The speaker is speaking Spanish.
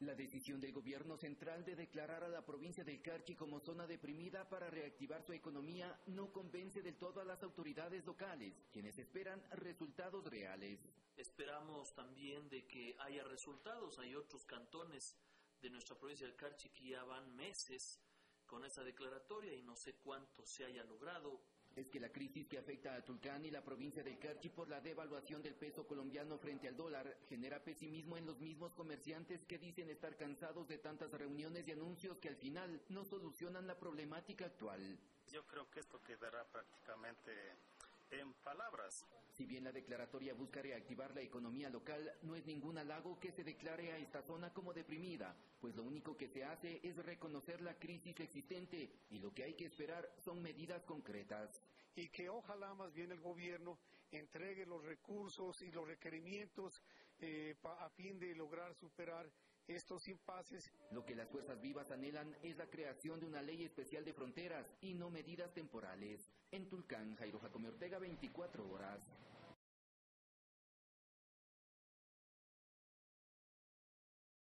La decisión del gobierno central de declarar a la provincia del Carchi como zona deprimida para reactivar su economía no convence del todo a las autoridades locales, quienes esperan resultados reales. Esperamos también de que haya resultados. Hay otros cantones de nuestra provincia del Carchi que ya van meses con esa declaratoria y no sé cuánto se haya logrado. Es que la crisis que afecta a Tulcán y la provincia del Carchi por la devaluación del peso colombiano frente al dólar genera pesimismo en los mismos comerciantes que dicen estar cansados de tantas reuniones y anuncios que al final no solucionan la problemática actual. Yo creo que esto quedará prácticamente en palabras. Si bien la declaratoria busca reactivar la economía local, no es ningún halago que se declare a esta zona como deprimida, pues lo único que se hace es reconocer la crisis existente y lo que hay que esperar son medidas concretas. Y que ojalá más bien el gobierno entregue los recursos y los requerimientos a fin de lograr superar estos impases. Lo que las fuerzas vivas anhelan es la creación de una ley especial de fronteras y no medidas temporales. En Tulcán, Jairo Jacome Ortega, 24 horas.